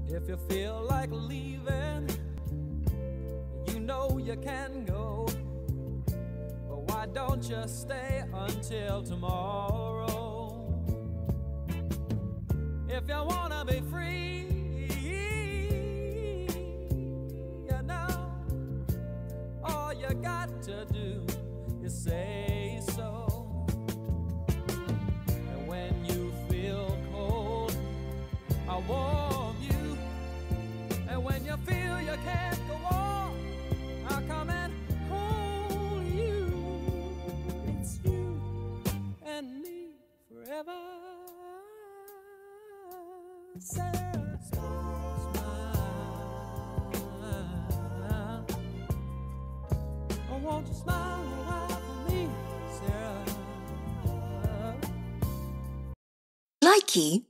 If you feel like leaving, you know you can go. But why don't you stay until tomorrow? If you wanna be free, you know, all you got to do is say so. And when you feel cold, I'll warm you. And when you feel you can't go on, I'll come and hold you. It's you and me forever. Sarah, smile. Oh, won't you smile a while for me, Sarah? Likey